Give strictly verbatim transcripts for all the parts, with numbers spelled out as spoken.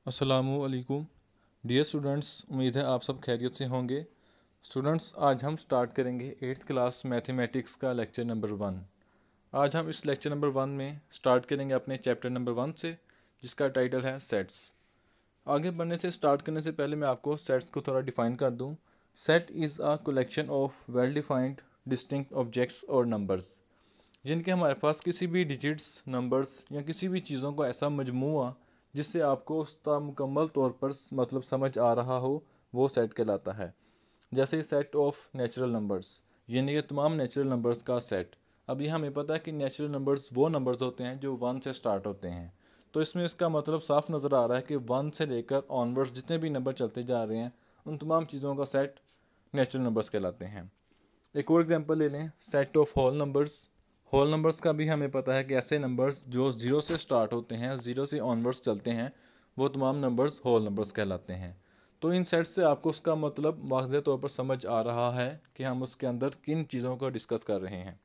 अस्सलामुअलैकुम dear students, उम्मीद है आप सब खैरियत से होंगे। स्टूडेंट्स, आज हम स्टार्ट करेंगे एट्थ क्लास मैथमेटिक्स का लेक्चर नंबर वन। आज हम इस लेक्चर नंबर वन में स्टार्ट करेंगे अपने चैप्टर नंबर वन से, जिसका टाइटल है सेट्स। आगे बढ़ने से स्टार्ट करने से पहले मैं आपको सेट्स को थोड़ा डिफ़ाइन कर दूं। Set is a collection of well defined distinct objects और नंबर्स, जिनके हमारे पास किसी भी डिजिट्स, नंबर्स या किसी भी चीज़ों का ऐसा मजमूआ जिससे आपको उसका मुकम्मल तौर पर मतलब समझ आ रहा हो, वो सेट कहलाता है। जैसे सेट ऑफ नेचुरल नंबर्स, यानी कि तमाम नेचुरल नंबर्स का सेट। अभी हमें पता है कि नेचुरल नंबर्स वो नंबर्स होते हैं जो वन से स्टार्ट होते हैं, तो इसमें इसका मतलब साफ नज़र आ रहा है कि वन से लेकर ऑनवर्ड्स जितने भी नंबर चलते जा रहे हैं, उन तमाम चीज़ों का सेट नेचुरल नंबर्स कहलाते हैं। एक और एग्जांपल ले लें, set of whole numbers. Whole numbers का भी हमें पता है कि ऐसे नंबर्स जो ज़ीरो से स्टार्ट होते हैं, ज़ीरो से ऑनवर्ड्स चलते हैं, वो तमाम नंबर्स होल नंबर्स कहलाते हैं। तो इन सेट से आपको उसका मतलब वाज़ेह तौर पर समझ आ रहा है कि हम उसके अंदर किन चीज़ों को डिस्कस कर रहे हैं।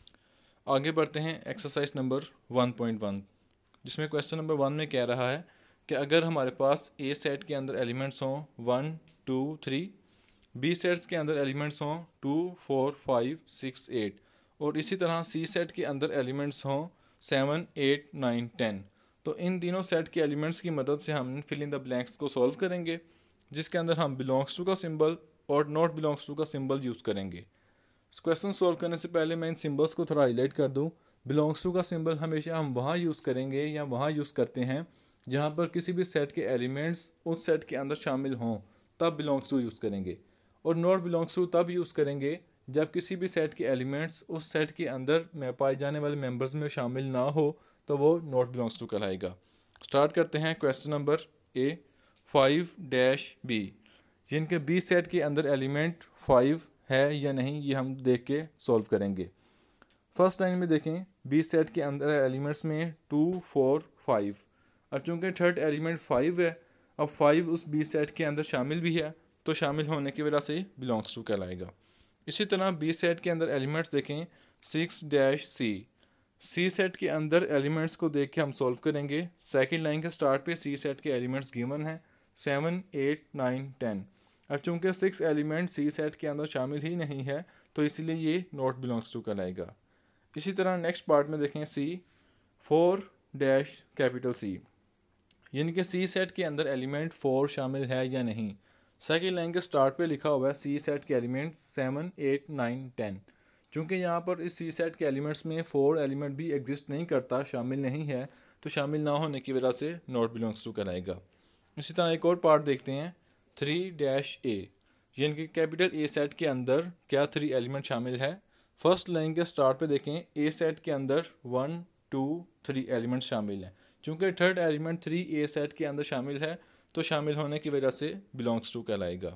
आगे बढ़ते हैं exercise number one point one, जिसमें क्वेश्चन नंबर वन में कह रहा है कि अगर हमारे पास ए सेट के अंदर एलिमेंट्स हों one two three, B sets के अंदर एलिमेंट्स हों two four five six eight, और इसी तरह सी सेट के अंदर एलिमेंट्स हों सेवन एट नाइन टेन, तो इन तीनों सेट के एलिमेंट्स की मदद से हम फिल इन द ब्लैंक्स को सॉल्व करेंगे, जिसके अंदर हम बिलोंग्स टू का सिंबल और नॉट बिलोंग्स टू का सिंबल यूज़ करेंगे। इस क्वेश्चन सॉल्व करने से पहले मैं इन सिंबल्स को थोड़ा हाईलाइट कर दूं। बिलोंग्स टू का सिंबल हमेशा हम वहाँ यूज़ करेंगे या वहाँ यूज़ करते हैं जहाँ पर किसी भी सेट के एलिमेंट्स उस सेट के अंदर शामिल हों, तब बिलोंग्स टू यूज़ करेंगे। और नॉट बिलोंग्स टू तब यूज़ करेंगे जब किसी भी सेट के एलिमेंट्स उस सेट के अंदर में पाए जाने वाले मेंबर्स में शामिल ना हो, तो वो नॉट बिलोंग्स टू कहलाएगा। स्टार्ट करते हैं question number A, five dash B. जिनके बी सेट के अंदर एलिमेंट फाइव है या नहीं, ये हम देख के सॉल्व करेंगे। फर्स्ट लाइन में देखें, बी सेट के अंदर एलिमेंट्स में टू फोर फाइव। अब चूँकि थर्ड एलिमेंट फाइव है, अब फाइव उस बी सेट के अंदर शामिल भी है, तो शामिल होने की वजह से बिलोंग्स टू कहलाएगा। इसी तरह बी सेट के अंदर एलिमेंट्स देखें six dash C. C set के अंदर एलिमेंट्स को देख के हम सॉल्व करेंगे। सेकंड लाइन के स्टार्ट पे सी सेट के एलिमेंट्स गिवन हैं सेवन एट नाइन टेन। अब चूँकि सिक्स एलिमेंट सी सेट के अंदर शामिल ही नहीं है, तो इसलिए ये नॉट बिलोंग्स टू कहलाएगा। इसी तरह नेक्स्ट पार्ट में देखें C four dash capital C, यानी कि सी सेट के अंदर एलिमेंट फोर शामिल है या नहीं। सेकेंड लाइन के स्टार्ट पे लिखा हुआ है सी सेट के element seven eight nine ten. चूँकि यहाँ पर इस सी सेट के एलिमेंट्स में फोर एलिमेंट भी एग्जिस्ट नहीं करता, शामिल नहीं है, तो शामिल ना होने की वजह से नॉट बिलोंग्स टू कहलाएगा। इसी तरह एक और पार्ट देखते हैं, थ्री डैश ए, यानी कि कैपिटल ए सेट के अंदर क्या थ्री एलिमेंट शामिल है। फर्स्ट लाइन के स्टार्ट पे देखें, ए सेट के अंदर वन टू थ्री एलिमेंट शामिल हैं। चूँकि third element three A set के अंदर शामिल है, तो शामिल होने की वजह से बिलोंग्स टू कहलाएगा।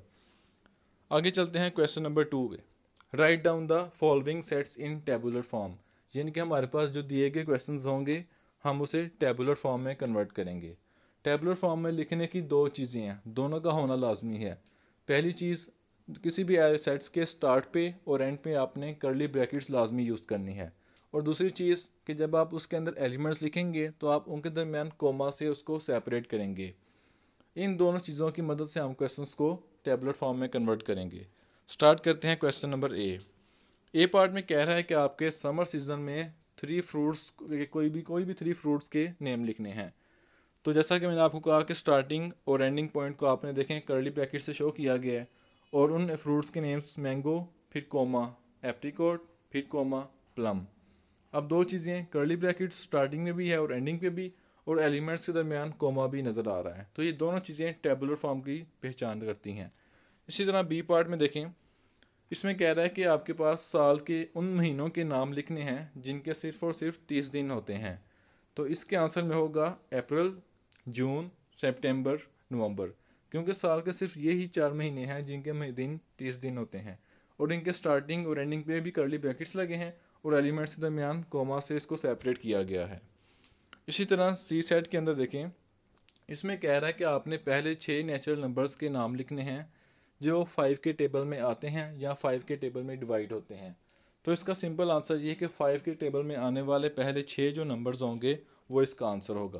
आगे चलते हैं क्वेश्चन नंबर टू पे। Write down the following sets in tabular form, यानी कि हमारे पास जो दिए गए क्वेश्चंस होंगे हम उसे टेबुलर फॉर्म में कन्वर्ट करेंगे। टेबुलर फॉर्म में लिखने की दो चीज़ें हैं, दोनों का होना लाजमी है। पहली चीज़, किसी भी सेट्स के स्टार्ट पे और एंड पे आपने करली ब्रैकेट्स लाजमी यूज़ करनी है। और दूसरी चीज़ कि जब आप उसके अंदर एलिमेंट्स लिखेंगे तो आप उनके दरमियान कोमा से उसको सेपरेट करेंगे। इन दोनों चीज़ों की मदद से हम क्वेश्चंस को टेबुलर फॉर्म में कन्वर्ट करेंगे। स्टार्ट करते हैं question number A. A part में कह रहा है कि आपके समर सीज़न में थ्री फ्रूट्स, कोई भी कोई भी थ्री फ्रूट्स के नेम लिखने हैं। तो जैसा कि मैंने आपको कहा कि स्टार्टिंग और एंडिंग पॉइंट को आपने देखें करली ब्रैकेट से शो किया गया है, और उन फ्रूट्स के नेम्स मैंगो, फिर कोमा एप्रिकॉट, फिर कोमा प्लम। अब दो चीज़ें, करली ब्रैकेट स्टार्टिंग में भी है और एंडिंग पे भी, और एलिमेंट्स के दरमियान कोमा भी नज़र आ रहा है, तो ये दोनों चीज़ें टेबुलर फॉर्म की पहचान करती हैं। इसी तरह बी पार्ट में देखें, इसमें कह रहा है कि आपके पास साल के उन महीनों के नाम लिखने हैं जिनके सिर्फ और सिर्फ तीस दिन होते हैं। तो इसके आंसर में होगा अप्रैल, जून, सितंबर, नवंबर, क्योंकि साल के सिर्फ ये ही चार महीने हैं जिनके दिन तीस दिन होते हैं, और इनके स्टार्टिंग और एंडिंग पे भी करली ब्रैकेट्स लगे हैं, और एलिमेंट्स के दरमियान कोमा से इसको सेपरेट किया गया है। इसी तरह सी सेट के अंदर देखें, इसमें कह रहा है कि आपने पहले छः नेचुरल नंबर्स के नाम लिखने हैं जो फाइव के टेबल में आते हैं या फाइव के टेबल में डिवाइड होते हैं। तो इसका सिंपल आंसर ये है कि फाइव के टेबल में आने वाले पहले छः जो नंबर्स होंगे वो इसका आंसर होगा।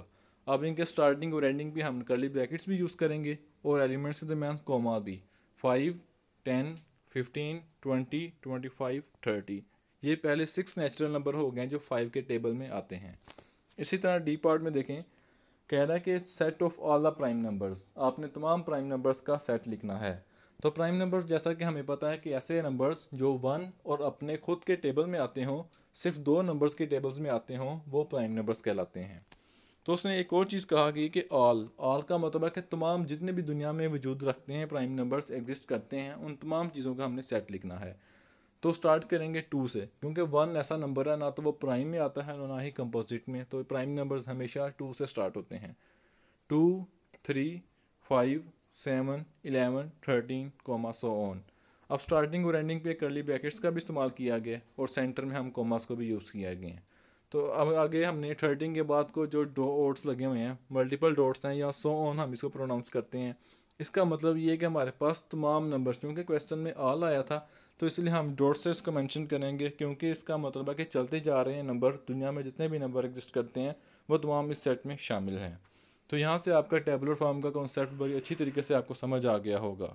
अब इनके स्टार्टिंग और एंडिंग भी हम कर्ली ब्रैकेट्स भी यूज़ करेंगे और एलिमेंट्स के दरमियान कोमा भी। Five, ten, fifteen, twenty, twenty five, thirty, ये पहले सिक्स नेचुरल नंबर हो गए जो फाइव के टेबल में आते हैं। इसी तरह डी पार्ट में देखें, कह रहा है कि set of all the prime numbers, आपने तमाम प्राइम नंबर्स का सेट लिखना है। तो प्राइम नंबर्स जैसा कि हमें पता है कि ऐसे नंबर्स जो वन और अपने खुद के टेबल में आते हों, सिर्फ दो नंबर्स के टेबल्स में आते हों, वो प्राइम नंबर्स कहलाते हैं। तो उसने एक और चीज़ कहा कि, कि ऑल ऑल का मतलब है कि तमाम जितने भी दुनिया में वजूद रखते हैं प्राइम नंबर्स एग्जिस्ट करते हैं, उन तमाम चीज़ों का हमने सेट लिखना है। तो स्टार्ट करेंगे टू से, क्योंकि वन ऐसा नंबर है ना तो वो प्राइम में आता है ना ही कंपोजिट में, तो प्राइम नंबर्स हमेशा टू से स्टार्ट होते हैं। Two, three, five, seven, eleven, thirteen, comma so on. अब स्टार्टिंग और एंडिंग पे कर्ली ब्रैकेट्स का भी इस्तेमाल किया गया और सेंटर में हम कोमास को भी यूज़ किया गए हैं। तो अब आगे हमने थर्टीन के बाद को जो डॉट्स लगे हुए हैं, मल्टीपल डॉट्स हैं या सो ऑन हम इसको प्रोनाउंस करते हैं। इसका मतलब ये है कि हमारे पास तमाम नंबर्स, क्योंकि क्वेश्चन में ऑल आया था तो इसलिए हम डॉट से इसको मेंशन करेंगे, क्योंकि इसका मतलब है कि चलते जा रहे हैं नंबर, दुनिया में जितने भी नंबर एग्जिस्ट करते हैं वो तमाम इस सेट में शामिल हैं। तो यहाँ से आपका टेबुलर फॉर्म का कॉन्सेप्ट बड़ी अच्छी तरीके से आपको समझ आ गया होगा।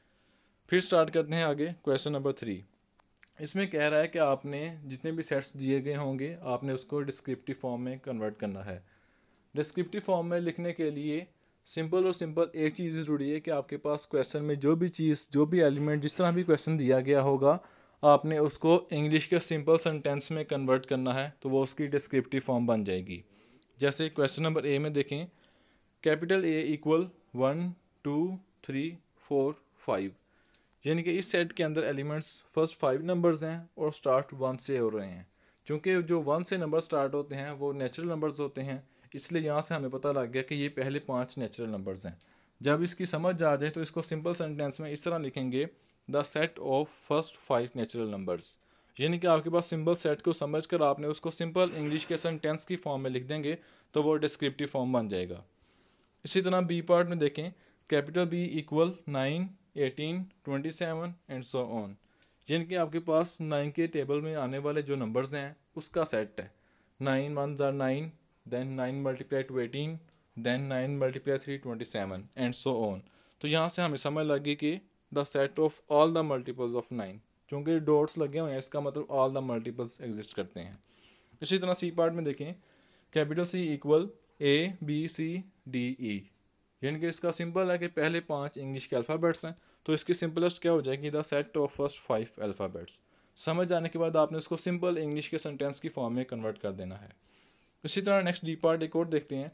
फिर स्टार्ट करते हैं आगे क्वेश्चन नंबर थ्री। इसमें कह रहा है कि आपने जितने भी सेट्स दिए गए होंगे आपने उसको डिस्क्रिप्टिव फॉर्म में कन्वर्ट करना है। डिस्क्रिप्टिव फॉर्म में लिखने के लिए सिंपल और सिंपल एक चीज़ ज़रूरी है कि आपके पास क्वेश्चन में जो भी चीज़, जो भी एलिमेंट, जिस तरह भी क्वेश्चन दिया गया होगा आपने उसको इंग्लिश के सिंपल सेंटेंस में कन्वर्ट करना है, तो वो उसकी डिस्क्रिप्टिव फॉर्म बन जाएगी। जैसे क्वेश्चन नंबर ए में देखें, capital A equal one, two, three, four, five, यानी कि इस सेट के अंदर एलिमेंट्स फर्स्ट फाइव नंबर्स हैं और स्टार्ट वन से हो रहे हैं। क्योंकि जो वन से नंबर स्टार्ट होते हैं वो नेचुरल नंबर्स होते हैं, इसलिए यहाँ से हमें पता लग गया कि ये पहले पांच नेचुरल नंबर्स हैं। जब इसकी समझ आ जाए तो इसको सिंपल सेंटेंस में इस तरह लिखेंगे, the set of first five natural numbers, यानी कि आपके पास सिंपल सेट को समझ कर आपने उसको सिंपल इंग्लिश के सेंटेंस की फॉर्म में लिख देंगे तो वो डिस्क्रिप्टिव फॉर्म बन जाएगा। इसी तरह बी पार्ट में देखें, capital B equal nine, eighteen, twenty seven and so on, यानी कि आपके पास नाइन के टेबल में आने वाले जो नंबर्स हैं उसका सेट है। नाइन वन ज़ार nine, then nine multiply two eighteen, then nine multiply three twenty seven and so on. तो यहाँ से हमें समझ लगी कि the set of all the multiples of nine, चूँकि डॉट्स लगे हुए हैं इसका मतलब ऑल द मल्टीपल्स एग्जिस्ट करते हैं। इसी तरह सी पार्ट में देखें, capital C equal A B C D E, यानी कि इसका सिंपल है कि पहले पांच इंग्लिश के अल्फ़ाबेट्स हैं, तो इसकी सिंपलेस्ट क्या हो जाएगी, the set of first five alphabets. समझ जाने के बाद आपने उसको सिंपल इंग्लिश के सेंटेंस की फॉर्म में कन्वर्ट कर देना है। इसी तरह नेक्स्ट डी पार्ट एक और देखते हैं,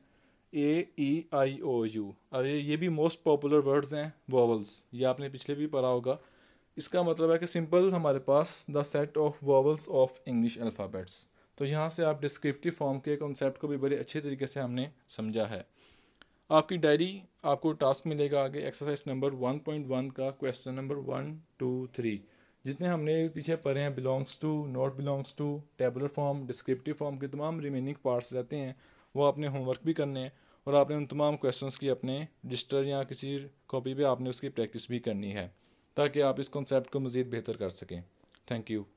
ए ई आई ओ यू। अब ये भी मोस्ट पॉपुलर वर्ड्स हैं, वॉवल्स, ये आपने पिछले भी पढ़ा होगा। इसका मतलब है कि सिंपल हमारे पास the set of vowels of English alphabets. तो यहाँ से आप डिस्क्रिप्टिव फॉर्म के कॉन्सेप्ट को भी बड़े अच्छे तरीके से हमने समझा है। आपकी डायरी आपको टास्क मिलेगा आगे exercise number one point one का question number one two three, जितने हमने पीछे पढ़े हैं, belongs to, not belongs to, tabular form, descriptive form के तमाम रिमेनिंग पार्ट्स रहते हैं, वो आपने होमवर्क भी करने हैं और आपने उन तमाम क्वेश्चंस की अपने रजिस्टर या किसी कॉपी पे आपने उसकी प्रैक्टिस भी करनी है ताकि आप इस कॉन्सेप्ट को मज़ीद बेहतर कर सकें। Thank you.